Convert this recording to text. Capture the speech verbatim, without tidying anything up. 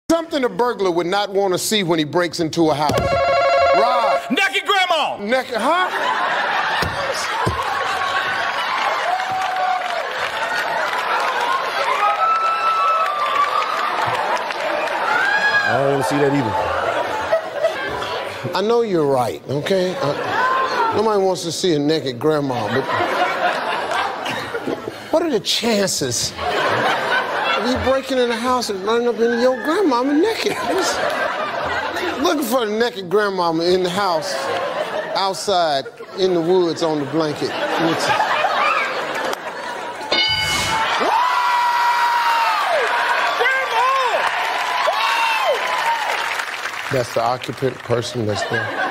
Something a burglar would not want to see when he breaks into a house. Rob. Naked grandma. Naked, huh? I don't want to see that either. I know you're right, okay? Uh, nobody wants to see a naked grandma, but what are the chances of you breaking in the house and running up into your grandmama naked? Just looking for a naked grandmama in the house, outside, in the woods, on the blanket. That's the occupant person that's there.